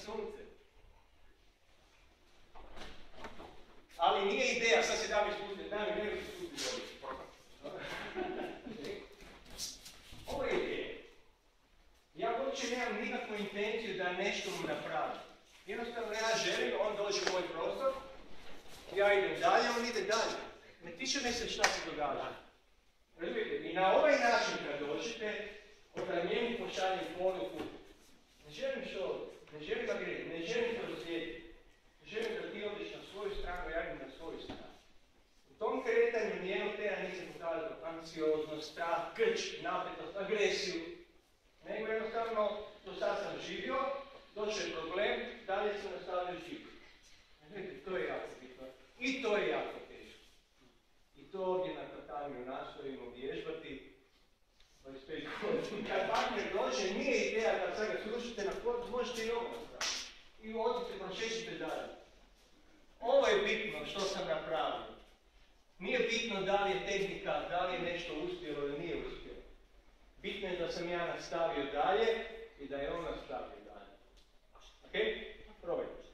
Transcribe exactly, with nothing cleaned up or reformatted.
sunce. Ali nije ideja, sad se da mi spustiti, da mi ne mi spustiti ovdje. Ovo je ideja. Ja uopće nemam nikakvu intenciju da nešto mu napravim. Jednostavno ja želim, on dođe u moj prostor, ja idem dalje, on ide dalje. Ne tiče me se šta se događa. Razumijete? I na ovaj način kad dođete, onda njemu pošaljem poruku. Ne želim što, ne želim da gledam, ne želim da rozlijediti. Želim da ti odiš na svoju stranu, ja idem na svoju stranu. U tom kretanju nijednog tijela nisam pokazao anksioznost, strah, krč, napetost, agresiju. Nego jednostavno, do sad sam živio, došao je problem, dalje sam nastavio živjeti. Vidite, to je jako bitno. I to je jako teško. I to ovdje na tatamiju nastojimo vježbati. dvadeset pet godina. Kad partner dođe, nije ideja da sad ga srušite na pod, možete i ovo napraviti. I odite, prošećite dalje. Ovo je bitno što sam napravio. Nije bitno da li je tehnika, da li je nešto uspjelo ili nije uspjelo. Bitno je da sam ja nastavio dalje i da je on nastavio dalje. Ok? Probajte.